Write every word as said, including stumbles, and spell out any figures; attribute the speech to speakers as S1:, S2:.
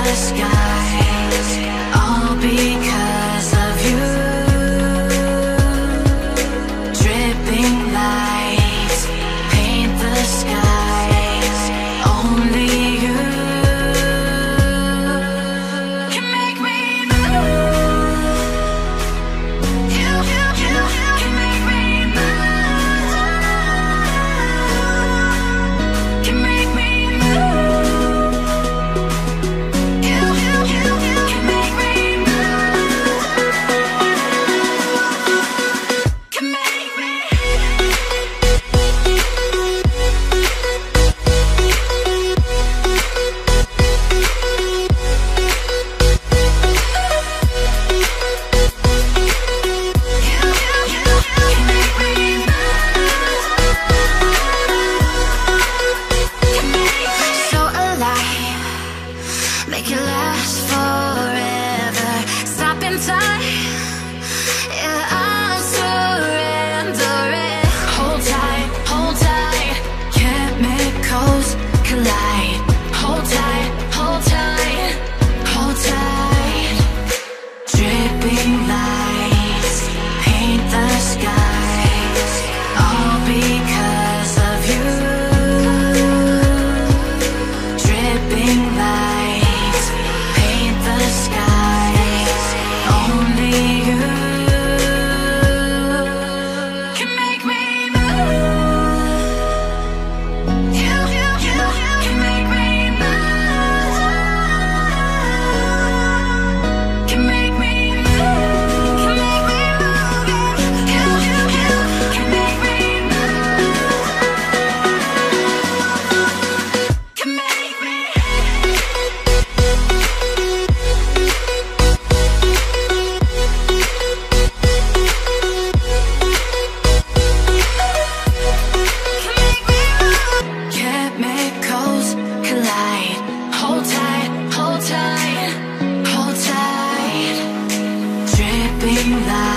S1: the sky, all because of you. Dripping lights paint the skies, only you can make me move. You, you, you can make me move. Can make me move. You, you, you can make me move. Can make me. So alive, make it last forever. Stop in time, yeah, I'm surrendering. Hold tight, hold tight, chemicals collide. Hold tight, hold tight, hold tight. Dripping lights paint the skies, all because of you. Dripping lights paint the skies, only you can make me move. You, you, you can make me move. Can make me move. Can make me move. You, you, you can make me move. Can make me. Chemicals collide. Hold tight, hold tight, hold tight. Dripping light.